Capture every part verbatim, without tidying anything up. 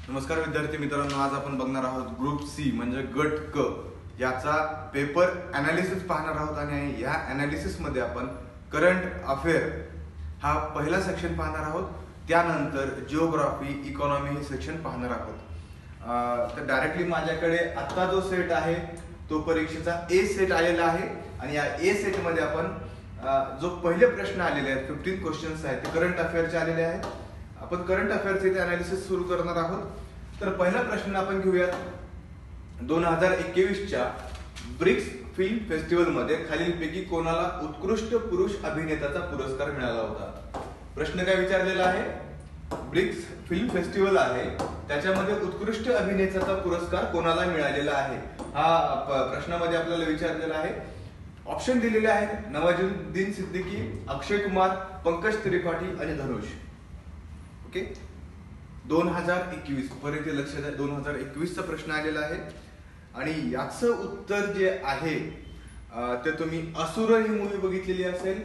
नमस्कार विद्यार्थी मित्रांनो, आज आपण बघणार आहोत ग्रुप सी म्हणजे गट क याचा पेपर अनालिसिस पाहणार आहोत आणि या अनालिसिस मध्ये आपण करंट अफेअर हा पहिला सेक्शन पाहणार आहोत. त्यानंतर जिओग्राफी, इकॉनॉमी हे सेक्शन पाहणार आहोत. तर डायरेक्टली माझ्याकडे आता जो सेट आहे तो परीक्षेचा ए सेट आलेला आहे आणि या ए सेट मध्ये आपण जो पहिले प्रश्न आलेले आहेत फिफ्टीन क्वेश्चन्स आहेत ते करंट अफेअरचे आलेले आहेत. आपण करंट अफेअरचे इथे अनालिसिस सुरू करणार आहोत. तर पहिला प्रश्न आपण घेऊयात. दोन हजार एकवीसच्या ब्रिक्स फिल्म फेस्टिवल मध्ये खालीलपैकी कोणाला उत्कृष्ट पुरुष अभिनेत्याचा पुरस्कार मिळाला होता? प्रश्न काय विचारलेला आहे? ब्रिक्स फिल्म फेस्टिवल आहे, त्याच्यामध्ये उत्कृष्ट अभिनेत्याचा पुरस्कार कोणाला मिळालेला आहे हा प्रश्नामध्ये आपल्याला विचारलेला आहे. ऑप्शन दिलेले आहेत: नवाजुद्दीन सिद्दीकी, अक्षय कुमार, पंकज त्रिपाठी आणि धनुष. ओके, दोन हजार एकवीस परत लक्ष द्या, दोन हजार एकवीस चा प्रश्न आलेला आहे आणि याचं उत्तर जे आहे ते तुम्ही असुर ही मूवी बघितलेली असेल.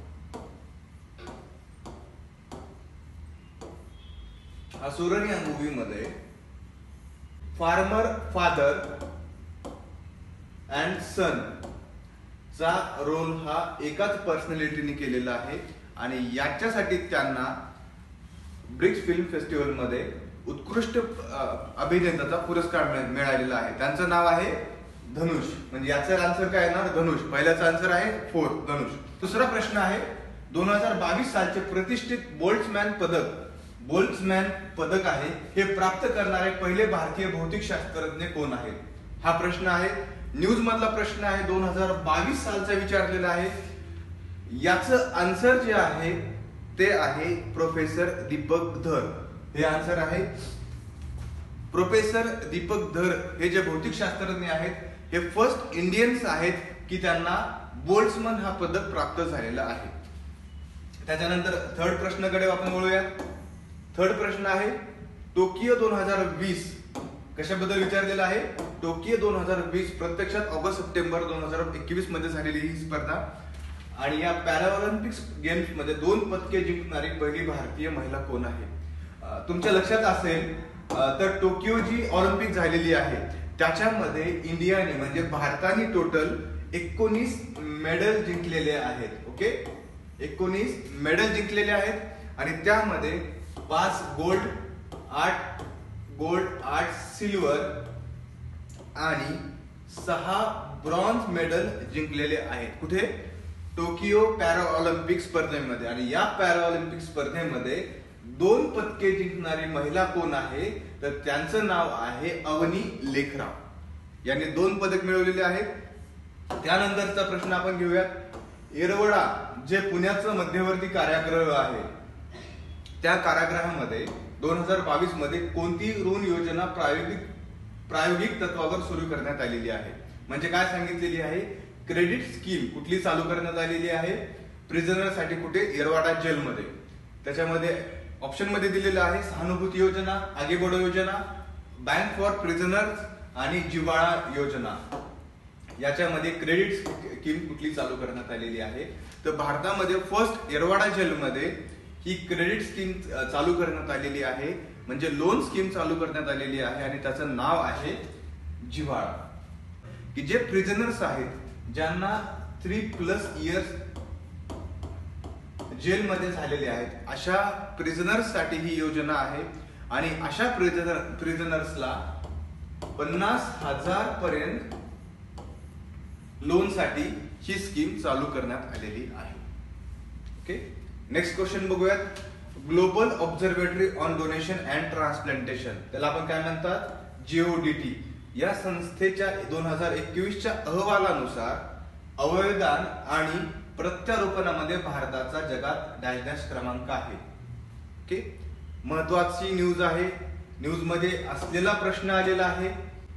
असुर या मूवी मध्ये फार्मर फादर अँड सन चा रोल हा एकाच पर्सनॅलिटीने केलेला आहे आणि याच्यासाठी त्यांना ब्रिक्स फिल्म फेस्टिवल मध्ये उत्कृष्ट अभिनेत्याचा पुरस्कार मिळालेला आहे. त्यांचं नाव आहे धनुष. म्हणजे याचा आन्सर काय येणार? धनुष. पहिल्याचा आन्सर आहे फोर, धनुष. दुसरा प्रश्न आहे, दोन हजार बावीस सालचे प्रतिष्ठित बोल्ट्झमॅन पदक बोल्ट्झमॅन पदक आहे हे प्राप्त करणारे पहिले भारतीय भौतिक शास्त्रज्ञ कोण आहेत? हा प्रश्न आहे, न्यूज मधला प्रश्न आहे, दोन हजार बावीस सालचा विचारलेला आहे. याचं आन्सर जे आहे ते आहे प्रोफेसर दीपक धर. हे आन्सर आहे. प्रोफेसर दीपक धर हे जे भौतिक शास्त्रज्ञ आहेत हे फर्स्ट इंडियन्स आहेत की त्यांना बोल्ट्झमॅन हा पदक प्राप्त झालेला आहे. त्याच्यानंतर थर्ड प्रश्नाकडे आपण वळूया. थर्ड प्रश्न आहे, टोकियो दोन हजार वीस कशाबद्दल विचारलेला आहे? टोकियो दोन हजार वीस प्रत्यक्षात ऑगस्ट सप्टेंबर दोन हजार एकवीस मध्ये झालेली ही स्पर्धा आणि या पॅराऑलिम्पिक्स गेम्स मध्ये दोन पदके जिंकणारी पहिली भारतीय महिला कोण आहे? तुमच्या लक्षात असेल तर टोकियो जी ऑलिम्पिक झालेली आहे त्याच्यामध्ये इंडियाने म्हणजे भारताने टोटल एकोणीस मेडल जिंकलेले आहेत. ओके, एकोणीस मेडल जिंकलेले आहेत आणि त्यामध्ये पाच गोल्ड, आठ गोल्ड, आठ सिल्वर आणि सहा ब्रॉन्झ मेडल जिंकलेले आहेत. कुठे? टोकियो पॅरा ऑलिम्पिक स्पर्धेमध्ये. आणि या पॅरा ऑलिम्पिक स्पर्धेमध्ये दोन पदके जिंकणारी महिला कोण आहे? तर त्यांचं नाव आहे अवनी लेखराव. यांनी दोन पदक मिळवलेले आहेत. त्यानंतरचा प्रश्न आपण घेऊयात. येरवडा जे पुण्याचं मध्यवर्ती कारागृह आहे त्या कारागृहामध्ये दोन हजार बावीस मध्ये कोणती ऋण योजना प्रायोगिक प्रायोगिक तत्वावर सुरू करण्यात आलेली आहे? म्हणजे काय सांगितलेली आहे? क्रेडिट स्कीम कुठली चालू करण्यात आलेली आहे प्रिझनर साठी? कुठे? येरवाडा जेलमध्ये. त्याच्यामध्ये ऑप्शन मध्ये दिलेलं आहे सहानुभूती योजना, आगेबढो योजना, बँक फॉर प्रिझनर्स आणि जिव्हाळा योजना. याच्यामध्ये क्रेडिट स्कीम कुठली चालू करण्यात आलेली आहे? तर भारतामध्ये फर्स्ट येरवाडा जेलमध्ये ही क्रेडिट स्कीम चालू करण्यात आलेली आहे, म्हणजे लोन स्कीम चालू करण्यात आलेली आहे आणि त्याचं नाव आहे जिव्हाळा. की जे प्रिझनर्स आहेत ज्यांना थ्री प्लस इयर्स जेलमध्ये झालेले आहेत अशा प्रिझनर्स साठी ही योजना आहे आणि अशा प्रिझनर प्रिझनर्सला पन्नास हजार पर्यंत लोन साठी ही स्कीम चालू करण्यात आलेली आहे. ओके, नेक्स्ट क्वेश्चन बघूयात. Global observatory on donation and transplantation, त्याला आपण काय म्हणतात? जीओडीटी. या संस्थेच्या दोन हजार एकवीसच्या अहवालानुसार अवयवदान आणि प्रत्यारोपणामध्ये भारताचा जगात डॅश डॅश क्रमांक आहे. ओके, महत्वाची न्यूज आहे. न्यूज मध्ये असलेला प्रश्न आलेला आहे.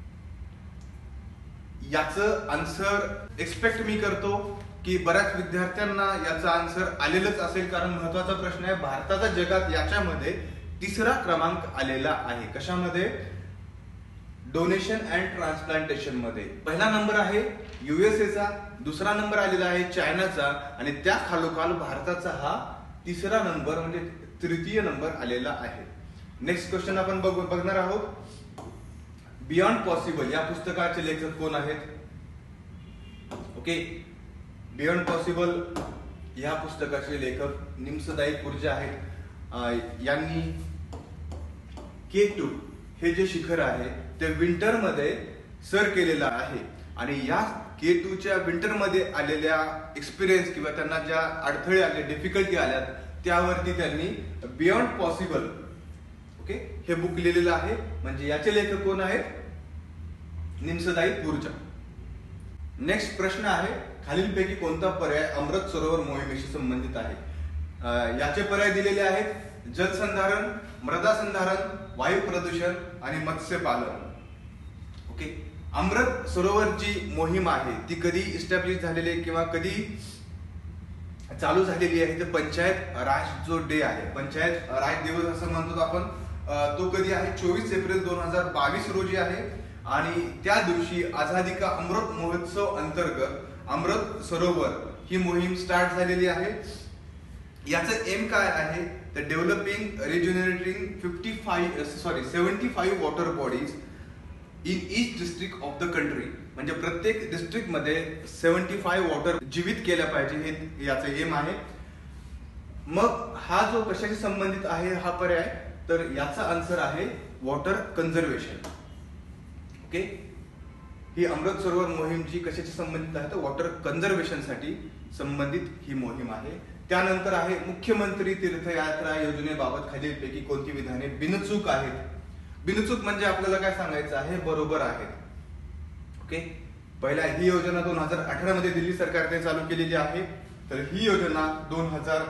याचं आन्सर एक्सपेक्ट मी करतो की बऱ्याच विद्यार्थ्यांना याचं आन्सर आलेलंच असेल, कारण महत्वाचा प्रश्न आहे. भारताचा जगात याच्यामध्ये तिसरा क्रमांक आलेला आहे. कशामध्ये? डोनेशन अँड ट्रान्सप्लांटेशन मध्ये. पहिला नंबर आहे युएसए चा, दुसरा नंबर आलेला आहे चायनाचा आणि त्या खालोखाल भारताचा हा तिसरा नंबर म्हणजे तृतीय नंबर आलेला आहे. नेक्स्ट क्वेश्चन आपण बघू बघणार आहोत बियॉन्ड पॉसिबल या पुस्तकाचे लेखक कोण आहेत. ओके, बियॉन्ड पॉसिबल या पुस्तकाचे लेखक निम्सदाई पुर्जा आहेत. यांनी के टू हे जे शिखर आहे ते विंटर मध्ये सर केलेलं आहे आणि या के टू च्या विंटर मध्ये आलेल्या एक्सपिरियन्स किंवा त्यांना ज्या अडथळे आले, डिफिकल्टी आल्यात, त्यावरती त्यांनी बियॉन्ड पॉसिबल ओके हे बुक लिहिलेलं आहे. म्हणजे याचे लेखक कोण आहेत? निम्सदाई पुर्जा. नेक्स्ट प्रश्न आहे खालीलपैकी कोणता पर्याय अमृत सरोवर मोहिमेशी संबंधित आहे. याचे पर्याय दिलेले आहेत जलसंधारण, मृदा संधारण, वायू प्रदूषण आणि मत्स्यपालन. ओके, अमृत सरोवर जी मोहीम आहे ती कधी इस्टॅब्लिश झालेली आहे किंवा कधी चालू झालेली आहे? तर पंचायत राज जो डे आहे, पंचायत राज दिवस असं म्हणतो आपण, तो कधी आहे? चोवीस एप्रिल दोन हजार बावीस रोजी आहे. आणि त्या दिवशी आझादी का अमृत महोत्सव अंतर्गत अमृत सरोवर ही मोहीम स्टार्ट झालेली आहे. याचं एम काय आहे? तर developing rejuvenating fifty five sorry seventy five water bodies in each district of the country. म्हणजे प्रत्येक डिस्ट्रिक्ट मध्ये सेव्हन्टी फाईव्ह वॉटर जीवित केल्या पाहिजे, हे याचं एम आहे. मग हा जो कशाशी संबंधित आहे हा पर्याय, तर याचा आन्सर आहे वॉटर कन्झर्वेशन. ओके, ही अमृत सरोवर मोहीम जी कशाशी संबंधित आहे? तर वॉटर कन्झर्वेशन साठी संबंधित ही मोहीम आहे. त्यानंतर आहे मुख्यमंत्री तीर्थयात्रा योजनेबाबत खालीलपैकी कोणती विधाने बिनचूक आहेत? बिनचूक म्हणजे आपल्याला काय सांगायचं आहे? बरोबर आहेत. ओके, पहिला ही योजना दोन हजार अठरा मध्ये दिल्ली सरकारने चालू केलेली आहे. तर ही योजना दोन हजार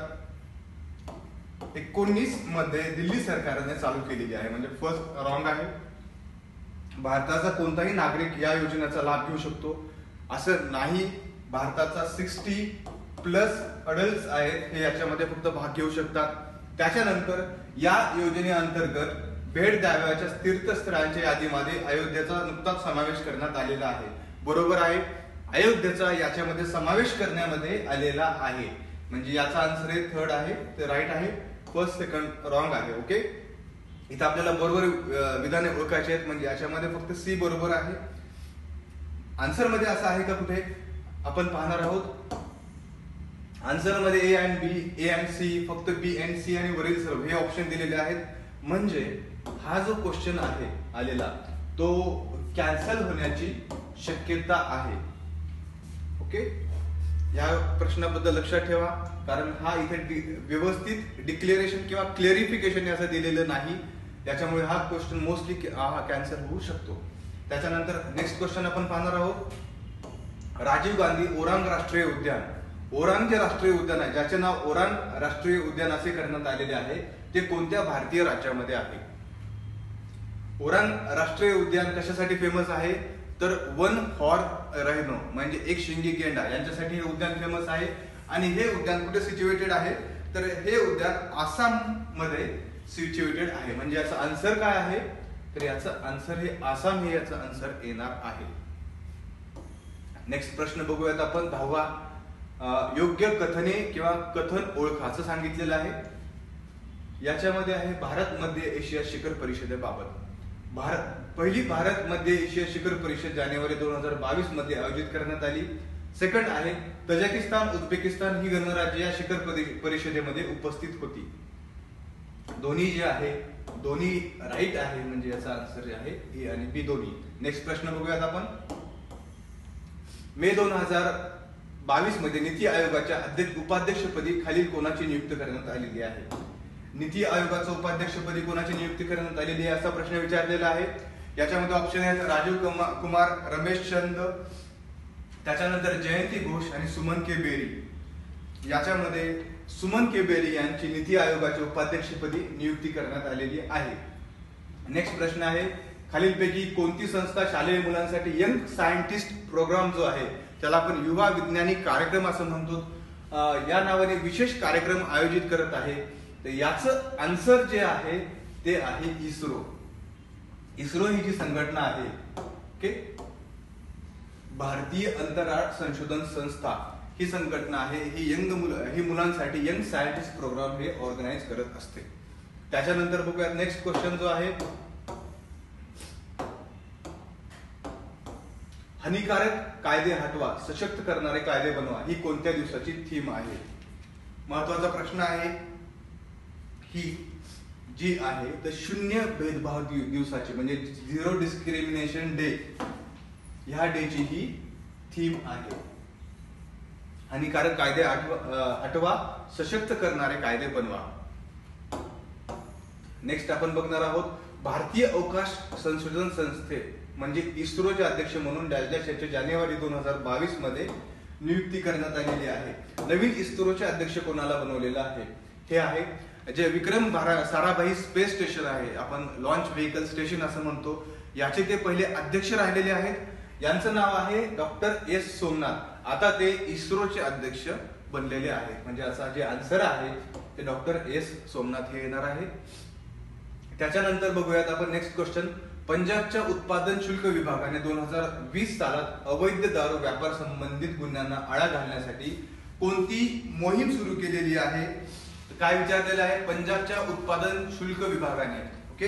एकोणीस मध्ये दिल्ली सरकारने चालू केलेली आहे. म्हणजे फर्स्ट रॉंग आहे. भारताचा कोणताही नागरिक या योजनेचा लाभ घेऊ शकतो असं नाही. भारताचा सिक्स्टी प्लस अडल्ट आहेत हे याच्यामध्ये फक्त भाग घेऊ शकतात. त्याच्यानंतर या योजनेअंतर्गत भेट द्यावयाच्या तीर्थस्थळांच्या यादीमध्ये अयोध्येचा नुकताच समावेश करण्यात आलेला आहे. बरोबर आहे, अयोध्येचा याच्यामध्ये समावेश करण्यामध्ये आलेला आहे. म्हणजे याचा आन्सर आहे थर्ड आहे, ते राईट आहे. फर्स्ट सेकंड रॉंग आहे. ओके, इथं आपल्याला बरोबर विधाने ओळखायचे आहेत. म्हणजे याच्यामध्ये फक्त सी बरोबर आहे. आन्सर मध्ये असं आहे का कुठे? आपण पाहणार आहोत. आन्सर मध्ये A and B, A and C, फक्त बी अँड सी आणि वरील सर्व हे ऑप्शन दिलेले आहेत. म्हणजे हा जो क्वेश्चन आहे आलेला तो कॅन्सल होण्याची शक्यता आहे. ओके, या प्रश्नाबद्दल लक्षात ठेवा, कारण हा इथे व्यवस्थित डिक्लेरेशन किंवा क्लेरिफिकेशन असं दिलेलं नाही. त्याच्यामुळे हा क्वेश्चन मोस्टली हा कॅन्सल होऊ शकतो. त्याच्यानंतर नेक्स्ट क्वेश्चन आपण पाहणार आहोत. राजीव गांधी ओरांग राष्ट्रीय उद्यान, ओरांग जे राष्ट्रीय उद्यान आहे ज्याचे नाव ओरांग राष्ट्रीय उद्यान असे करण्यात आलेले आहे, ते कोणत्या भारतीय राज्यामध्ये आहे? ओरांग राष्ट्रीय उद्यान कशासाठी फेमस आहे? तर वन फॉर राहिनो म्हणजे एक शिंगी गेंडा यांच्यासाठी हे उद्यान फेमस आहे. आणि हे उद्यान कुठे सिच्युएटेड आहे? तर हे उद्यान आसाम मध्ये सिच्युएटेड आहे. म्हणजे याचा आन्सर काय आहे? तर याचं आन्सर हे आसाम हे याचं आन्सर येणार आहे. नेक्स्ट प्रश्न बघूयात आपण. दहावा, योग्य कथने किंवा कथन ओळखा असं सांगितलेलं आहे. याच्यामध्ये आहे भारत मध्य एशिया शिखर परिषदेबाबत. भारत पहिली भारत मध्य एशिया शिखर परिषद जानेवारी दोन हजार बावीस मध्ये आयोजित करण्यात आली. सेकंड आहे तजाकिस्तान, उझबेकिस्तान ही गणराज्य या शिखर परिषदेमध्ये उपस्थित होती. दोन्ही जे आहे दोन्ही राईट आहे. म्हणजे याचा आन्सर जे आहे ए आणि बी दोन्ही. नेक्स्ट प्रश्न बघूयात आपण. मे दोन हजार बावीस मध्ये नीती आयोगाच्या अध्यक्ष उपाध्यक्षपदी खालील कोणाची नियुक्ती करण्यात आलेली आहे? नीती आयोगाच्या उपाध्यक्षपदी कोणाची नियुक्ती करण्यात आलेली आहे असा प्रश्न विचारलेला आहे. याच्यामध्ये ऑप्शन आहेत राजीव कुमार, रमेश चंद, त्याच्यानंतर जयंती घोष आणि सुमन के बेरी. याच्यामध्ये सुमन के बेरी यांची नीती आयोगाच्या उपाध्यक्षपदी नियुक्ती करण्यात आलेली आहे. नेक्स्ट प्रश्न आहे खालीलपैकी कोणती संस्था शालेय मुलांसाठी यंग सायंटिस्ट प्रोग्राम जो आहे त्याला आपण युवा विज्ञानिक कार्यक्रम असं म्हणतो, या नावाने विशेष कार्यक्रम आयोजित करत आहे? तर याचं आन्सर जे आहे ते आहे इस्रो. इस्रो ही जी संघटना आहे, ओके, भारतीय अंतराळ संशोधन संस्था ही संघटना आहे. ही यंग मुलं ही मुलांसाठी यंग सायंटिस्ट प्रोग्राम हे ऑर्गनाइज करत असते. त्याच्यानंतर बघूया नेक्स्ट क्वेश्चन जो आहे, हानिकारक कायदे हटवा, सशक्त करणारे कायदे बनवा ही कोणत्या दिवसाची थीम आहे? महत्वाचा प्रश्न आहे. ही जी आहे तर शून्य भेदभाव दिवसाची म्हणजे झिरो डिस्क्रिमिनेशन डे ह्या डेची ही थीम आहे. हानिकारक कायदे हटवा, सशक्त करणारे कायदे बनवा. नेक्स्ट आपण बघणार आहोत, भारतीय अवकाश संशोधन संस्थे म्हणजे इस्रोचे अध्यक्ष म्हणून डॅश डॅश याच्या जानेवारी दोन हजार बावीस मध्ये नियुक्ती करण्यात आलेली आहे. नवीन इस्रोचे अध्यक्ष कोणाला बनवलेलं आहे? हे आहे जे विक्रम साराभाई स्पेस स्टेशन आहे, आपण लॉन्च व्हेकल स्टेशन असं म्हणतो, याचे ते पहिले अध्यक्ष राहिलेले आहेत. यांचं नाव आहे डॉक्टर एस सोमनाथ. आता ते इस्रोचे अध्यक्ष बनलेले आहेत. म्हणजे असा जे आन्सर आहे ते डॉक्टर एस सोमनाथ हे येणार आहे. त्याच्यानंतर बघूयात आपण नेक्स्ट क्वेश्चन, पंजाबच्या उत्पादन शुल्क विभागाने दोन हजार वीस सालात अवैध दारू व्यापार संबंधित गुन्ह्यांना आळा घालण्यासाठी कोणती मोहीम सुरू केलेली आहे? काय विचारलेलं आहे? पंजाबच्या उत्पादन शुल्क विभागाने. ओके,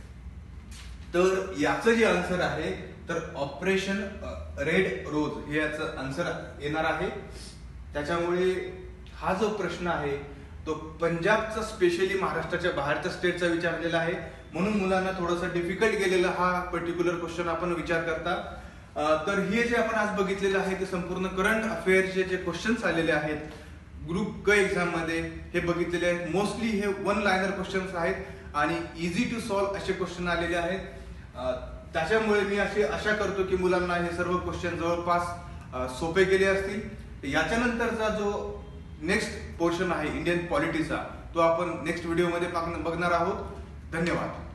तर याचं जे आन्सर आहे तर ऑपरेशन रेड रोज हे याचं आन्सर येणार आहे. त्याच्यामुळे हा जो प्रश्न आहे तो पंजाबचा स्पेशली महाराष्ट्राच्या बाहेरच्या स्टेटचा विचारलेला आहे, म्हणून मुलांना थोडंसं डिफिकल्ट गेलेला हा पर्टिक्युलर क्वेश्चन आपण विचार करता. तर हे जे आपण आज बघितलेलं आहे ते संपूर्ण करंट अफेअरचे जे क्वेश्चन्स आलेले आहेत ग्रुप क एक्झाम मध्ये हे बघितलेले आहेत. मोस्टली हे वन लायनर क्वेश्चन्स आहेत आणि इझी टू सॉल्व्ह असे क्वेश्चन आलेले आहेत. त्याच्यामुळे मी अशी आशा करतो की मुलांना हे सर्व क्वेश्चन जवळपास सोपे गेले असतील. याच्यानंतरचा जो नेक्स्ट पोर्शन आहे इंडियन पॉलिटीचा तो आपण नेक्स्ट व्हिडिओमध्ये बघणार आहोत. धन्यवाद.